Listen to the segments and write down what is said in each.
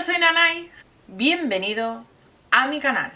soy Nanay, bienvenido a mi canal.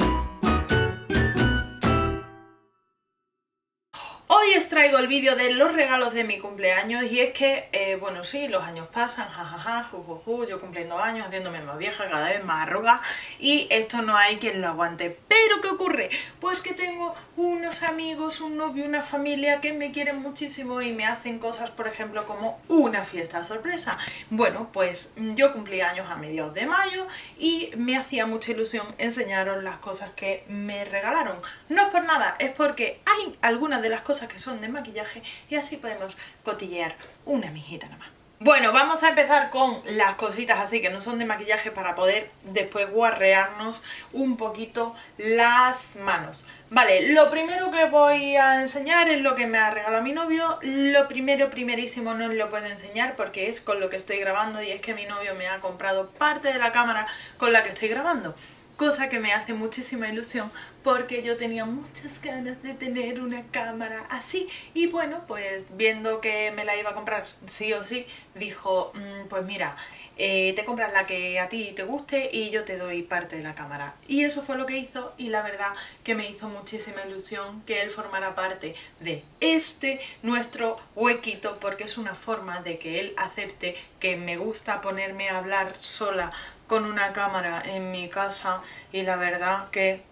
Hoy os traigo el vídeo de los regalos de mi cumpleaños y es que, bueno, sí, los años pasan, jajaja, jujuju, yo cumpliendo años, haciéndome más vieja, cada vez más arruga y esto no hay quien lo aguante. Pero ¿qué ocurre? Pues que tengo unos amigos, un novio, una familia que me quieren muchísimo y me hacen cosas, por ejemplo, como una fiesta sorpresa. Bueno, pues yo cumplí años a mediados de mayo y me hacía mucha ilusión enseñaros las cosas que me regalaron. No es por nada, es porque hay algunas de las cosas que son de maquillaje y así podemos cotillear una mijita nada más. Bueno, vamos a empezar con las cositas así que no son de maquillaje para poder después guarrearnos un poquito las manos. Vale, lo primero que voy a enseñar es lo que me ha regalado mi novio. Lo primerísimo no os lo puedo enseñar porque es con lo que estoy grabando y es que mi novio me ha comprado parte de la cámara con la que estoy grabando. Cosa que me hace muchísima ilusión porque yo tenía muchas ganas de tener una cámara así. Y bueno, pues viendo que me la iba a comprar sí o sí, dijo, pues mira, te compras la que a ti te guste y yo te doy parte de la cámara. Y eso fue lo que hizo y la verdad que me hizo muchísima ilusión que él formara parte de nuestro huequito, porque es una forma de que él acepte que me gusta ponerme a hablar sola con una cámara en mi casa y la verdad que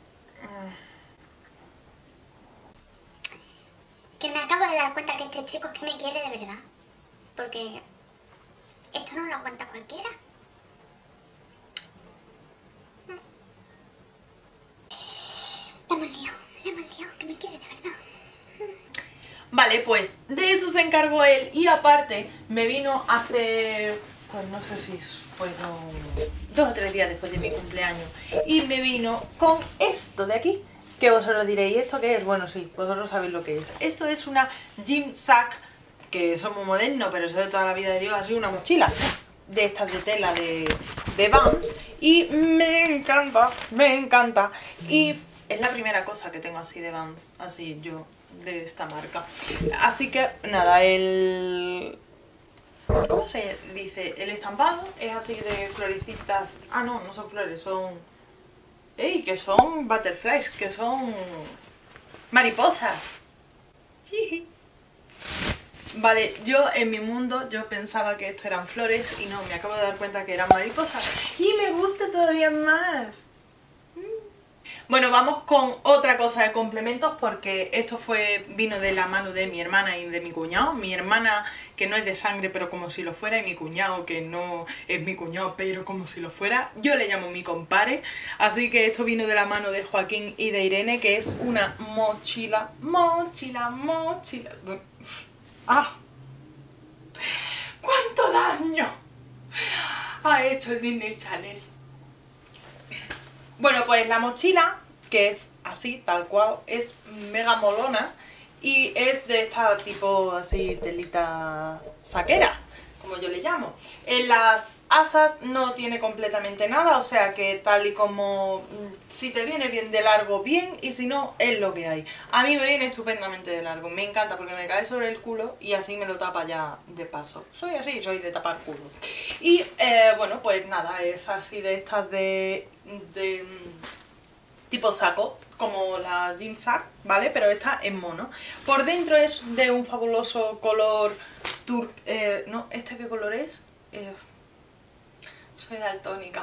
me acabo de dar cuenta que este chico es que me quiere de verdad, porque esto no lo aguanta cualquiera. La hemos liado, que me quiere de verdad. Vale, pues de eso se encargó él y aparte me vino hace, pues no sé si fueron 2 o 3 días después de mi cumpleaños y me vino con esto de aquí, que vosotros diréis, ¿esto qué es? Bueno, sí, vosotros sabéis lo que es. Esto es una gym sack, que son muy modernos, pero eso de toda la vida de Dios, ha sido una mochila de estas de tela de Vans y me encanta y es la primera cosa que tengo así de Vans, así yo, de esta marca. Así que nada, ¿cómo se dice? El estampado es así de florecitas. Ah, no, no son flores, son... ¡Ey! Que son butterflies, que son mariposas. Vale, yo en mi mundo yo pensaba que esto eran flores y no, me acabo de dar cuenta que eran mariposas. Y me gusta todavía más. Bueno, vamos con otra cosa de complementos porque esto vino de la mano de mi hermana y de mi cuñado. Mi hermana que no es de sangre pero como si lo fuera y mi cuñado que no es mi cuñado pero como si lo fuera. Yo le llamo mi compare. Así que esto vino de la mano de Joaquín y de Irene, que es una mochila. ¡Ah! ¡Cuánto daño ha hecho el Disney Channel! Bueno, pues la mochila, que es así, tal cual, es mega molona y es de esta tipo así telita saquera, como yo le llamo. En las asas no tiene completamente nada, o sea que tal y como si te viene bien de largo, bien, y si no, es lo que hay. A mí me viene estupendamente de largo, me encanta porque me cae sobre el culo y así me lo tapa ya de paso. Soy así, soy de tapar culo. Y bueno, pues nada, es así de estas de tipo saco, como la jean sack, ¿vale? Pero esta es mono. Por dentro es de un fabuloso color no, ¿este qué color es? Soy daltónica.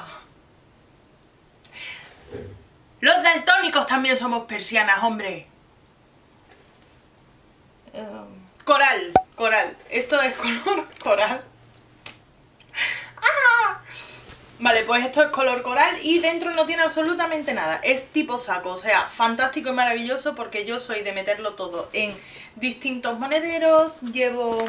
Los daltónicos también somos persianas, hombre. Coral. Esto es color coral. ¡Ah! Vale, pues esto es color coral y dentro no tiene absolutamente nada. Es tipo saco, o sea, fantástico y maravilloso porque yo soy de meterlo todo en distintos monederos. Llevo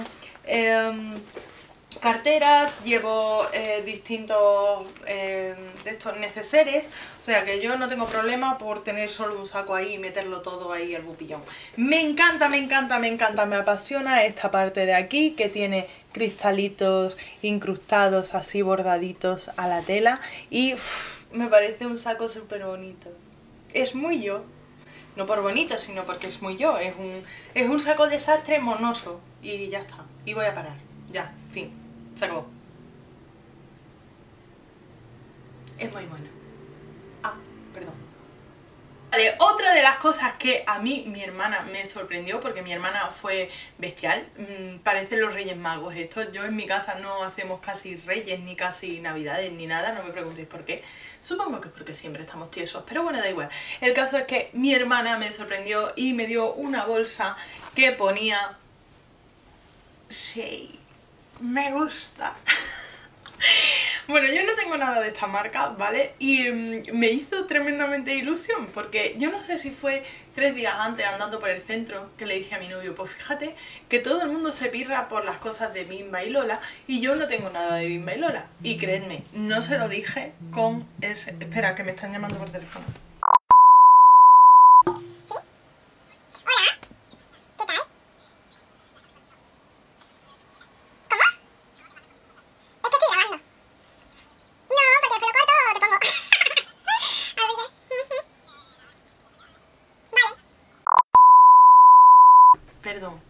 carteras, llevo distintos de estos neceseres, o sea que yo no tengo problema por tener solo un saco ahí y meterlo todo ahí al bupillón. Me encanta, me apasiona esta parte de aquí que tiene cristalitos incrustados así bordaditos a la tela y me parece un saco súper bonito. Es muy yo. No por bonito, sino porque es muy yo. Es un saco desastre monoso. Y ya está. Y voy a parar. Ya, fin. Se acabó. es muy bueno. Ah, perdón. Vale, otra de las cosas que a mí mi hermana me sorprendió, porque mi hermana fue bestial, parecen los Reyes Magos estos. Yo en mi casa no hacemos casi Reyes, ni casi Navidades, ni nada, no me preguntéis por qué. Supongo que es porque siempre estamos tiesos, pero bueno, da igual. El caso es que mi hermana me sorprendió y me dio una bolsa que ponía... Sí, me gusta. Bueno, yo no tengo nada de esta marca, ¿vale? Y me hizo tremendamente ilusión, porque yo no sé si fue 3 días antes andando por el centro que le dije a mi novio, pues fíjate que todo el mundo se pirra por las cosas de Bimba y Lola y yo no tengo nada de Bimba y Lola. Y creedme, no se lo dije con ese... Espera, que me están llamando por teléfono. Perdón.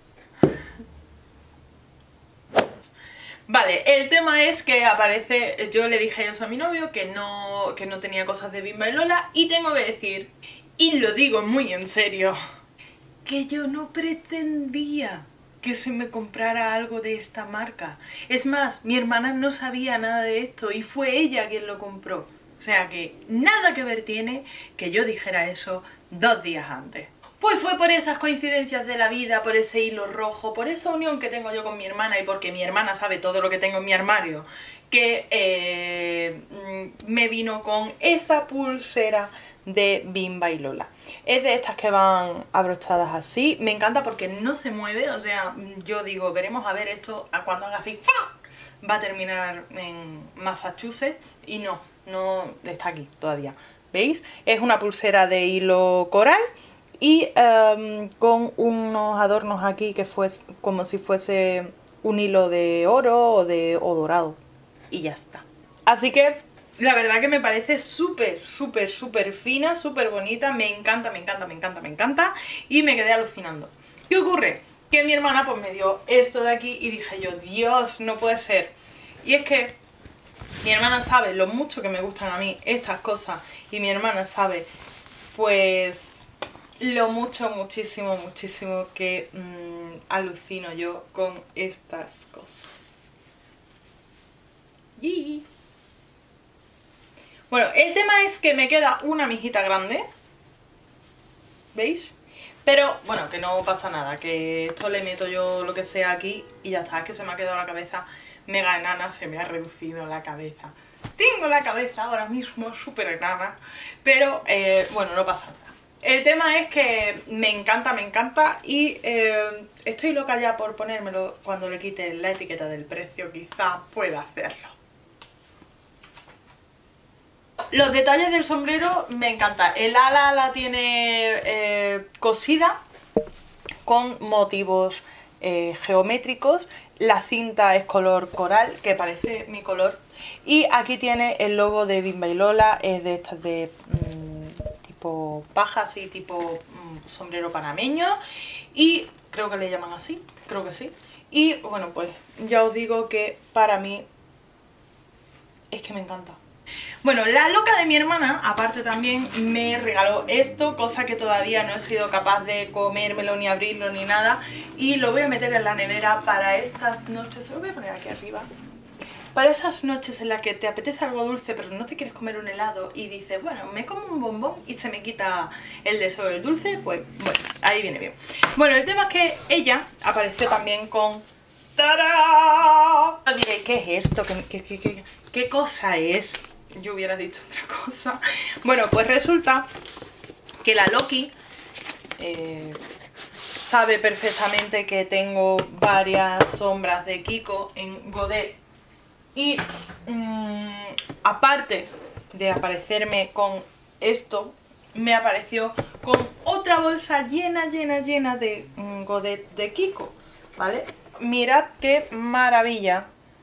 Vale, el tema es que aparece... Yo le dije eso a mi novio, que no tenía cosas de Bimba y Lola, y tengo que decir, y lo digo muy en serio, que yo no pretendía que se me comprara algo de esta marca. Es más, mi hermana no sabía nada de esto y fue ella quien lo compró. O sea que nada que ver tiene que yo dijera eso 2 días antes. Pues fue por esas coincidencias de la vida, por ese hilo rojo, por esa unión que tengo yo con mi hermana y porque mi hermana sabe todo lo que tengo en mi armario, que me vino con esta pulsera de Bimba y Lola. Es de estas que van abrochadas así, me encanta porque no se mueve, o sea, yo digo, veremos a ver esto a cuando haga así, va a terminar en Massachusetts y no está aquí todavía, ¿veis? Es una pulsera de hilo coral y con unos adornos aquí que fue como si fuese un hilo de oro o dorado y ya está. Así que la verdad que me parece súper, súper, súper fina, súper bonita, me encanta, me encanta, me encanta, me encanta y me quedé alucinando. ¿Qué ocurre? Que mi hermana pues me dio esto de aquí y dije yo, Dios, no puede ser. Y es que mi hermana sabe lo mucho que me gustan a mí estas cosas y mi hermana sabe pues lo mucho, muchísimo, muchísimo que alucino yo con estas cosas. Y... bueno, el tema es que me queda una mijita grande, ¿veis? Pero, bueno, que no pasa nada, que esto le meto yo lo que sea aquí y ya está, es que se me ha quedado la cabeza mega enana, se me ha reducido la cabeza. Tengo la cabeza ahora mismo súper enana, pero, bueno, no pasa nada. El tema es que me encanta y estoy loca ya por ponérmelo cuando le quite la etiqueta del precio, quizá pueda hacerlo. Los detalles del sombrero me encantan. El ala la tiene cosida con motivos geométricos. La cinta es color coral, que parece mi color. Y aquí tiene el logo de Bimba y Lola, es de estas de tipo paja, así tipo sombrero panameño. Y creo que le llaman así, creo que sí. Y bueno, pues ya os digo que para mí es que me encanta. Bueno, la loca de mi hermana, aparte también me regaló esto, cosa que todavía no he sido capaz de comérmelo, ni abrirlo, ni nada. Y lo voy a meter en la nevera para estas noches, se lo voy a poner aquí arriba. Para esas noches en las que te apetece algo dulce pero no te quieres comer un helado y dices, bueno, me como un bombón y se me quita el deseo del dulce, pues bueno, ahí viene bien. Bueno, el tema es que ella apareció también con... ¡Tarán! Diréis, ¿qué es esto? ¿Qué cosa es? Yo hubiera dicho otra cosa. Bueno, pues resulta que la Loki sabe perfectamente que tengo varias sombras de Kiko en Godet. Y aparte de aparecerme con esto, me apareció con otra bolsa llena de Godet de Kiko, ¿vale? Mirad qué maravilla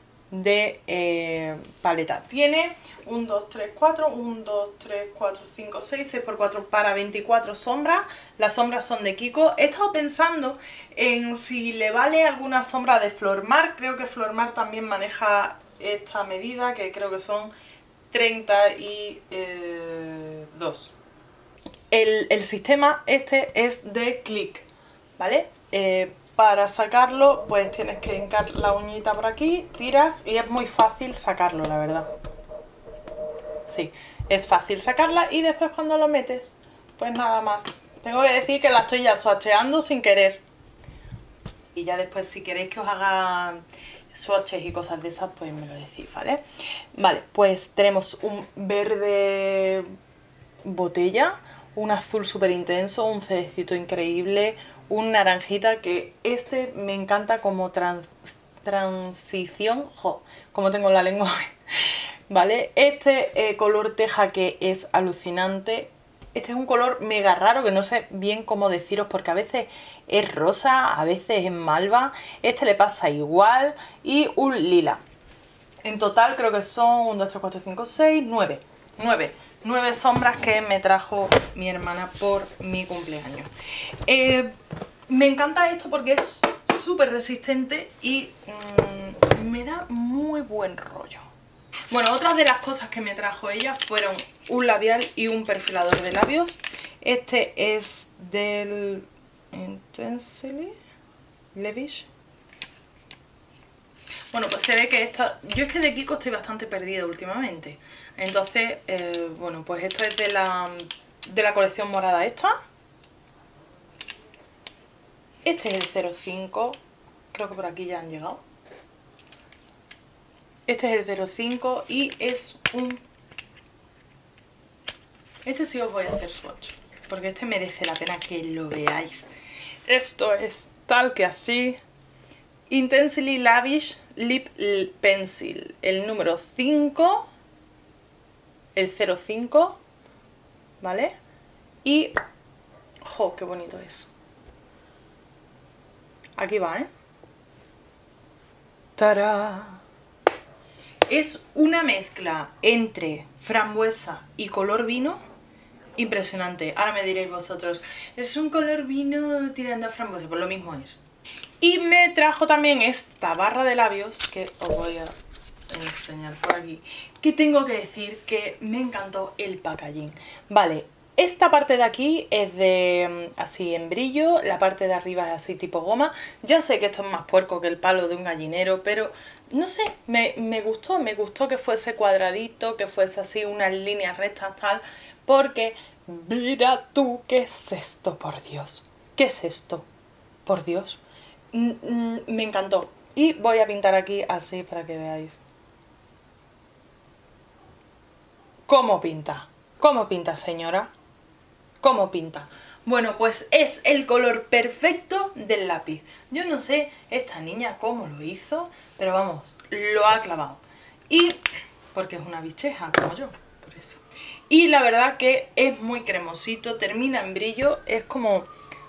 de paleta. Tiene 1, 2, 3, 4, 1, 2, 3, 4, 5, 6, 6 por 4 para 24 sombras. Las sombras son de Kiko. He estado pensando en si le vale alguna sombra de Flormar. Creo que Flormar también maneja esta medida, que creo que son 32. El sistema este es de clic, ¿vale? Para sacarlo pues tienes que hincar la uñita por aquí, tiras y es muy fácil sacarlo, la verdad. Sí, es fácil sacarla y después cuando lo metes, pues nada más. Tengo que decir que la estoy ya swatcheando sin querer. Y ya después si queréis que os haga swatches y cosas de esas, pues me lo decís, ¿vale? Vale, pues tenemos un verde botella, un azul súper intenso, un cerecito increíble, un naranjita que este me encanta como transición, como tengo la lengua, ¿vale? Este color teja que es alucinante. Este es un color mega raro que no sé bien cómo deciros porque a veces es rosa, a veces es malva. Este le pasa igual y un lila. En total creo que son 1, 2, 3, 4, 5, 6, 9. 9 sombras que me trajo mi hermana por mi cumpleaños. Me encanta esto porque es súper resistente y me da muy buen rollo. Bueno, otras de las cosas que me trajo ella fueron un labial y un perfilador de labios. Este es del Intensely Lavish. Bueno, pues se ve que esta... Yo es que de Kiko estoy bastante perdida últimamente. Entonces, bueno, pues esto es de la colección morada esta. Este es el 05. Creo que por aquí ya han llegado. Este es el 05 y es un... Este sí os voy a hacer swatch, porque este merece la pena que lo veáis. Esto es tal que así. Intensely Lavish Lip Pencil. El número 5. El 05. ¿Vale? Y... ¡jo! ¡Qué bonito es! Aquí va, ¿eh? ¡Tará! Es una mezcla entre frambuesa y color vino impresionante. Ahora me diréis vosotros, es un color vino tirando a frambuesa, pues lo mismo es. Y me trajo también esta barra de labios, que os voy a enseñar por aquí, que tengo que decir que me encantó el packaging. Vale, esta parte de aquí es de así en brillo, la parte de arriba es así tipo goma. Ya sé que esto es más puerco que el palo de un gallinero, pero no sé, me gustó que fuese cuadradito, que fuese así unas líneas rectas tal, porque mira tú, ¿qué es esto, por Dios? ¿Qué es esto? Por Dios. Me encantó. Y voy a pintar aquí así para que veáis. ¿Cómo pinta? ¿Cómo pinta, señora? ¿Cómo pinta? Bueno, pues es el color perfecto del lápiz. Yo no sé esta niña cómo lo hizo, pero vamos, lo ha clavado. Y porque es una bicheja como yo, por eso. Y la verdad que es muy cremosito, termina en brillo, es como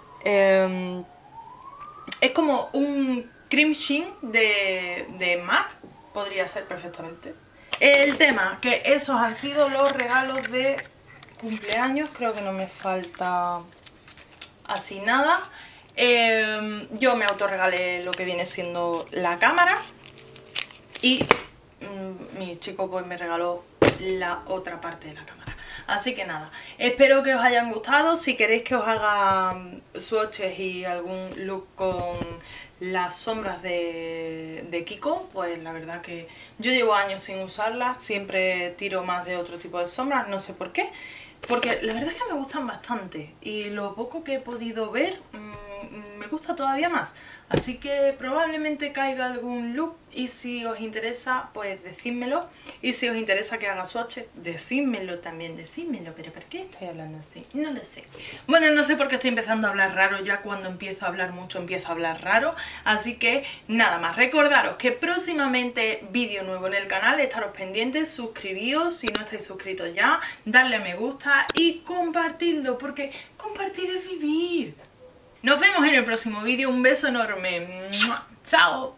un cream sheen de MAC, podría ser perfectamente. El tema, que esos han sido los regalos de cumpleaños, creo que no me falta así nada. Yo me autorregalé lo que viene siendo la cámara y mi chico pues me regaló la otra parte de la cámara. Así que nada, espero que os hayan gustado. Si queréis que os haga swatches y algún look con las sombras de Kiko, pues la verdad que yo llevo años sin usarlas, siempre tiro más de otro tipo de sombras, no sé por qué, porque la verdad es que me gustan bastante y lo poco que he podido ver me gusta todavía más. Así que probablemente caiga algún look y si os interesa, pues decídmelo. Y si os interesa que haga swatches, decídmelo también, decídmelo. ¿Pero por qué estoy hablando así? No lo sé. Bueno, no sé por qué estoy empezando a hablar raro. Ya cuando empiezo a hablar mucho, empiezo a hablar raro. Así que nada más, recordaros que próximamente vídeo nuevo en el canal. Estaros pendientes, suscribíos si no estáis suscritos ya. Darle a me gusta y compartidlo, porque compartir es vivir. Nos vemos en el próximo vídeo. Un beso enorme. ¡Chao!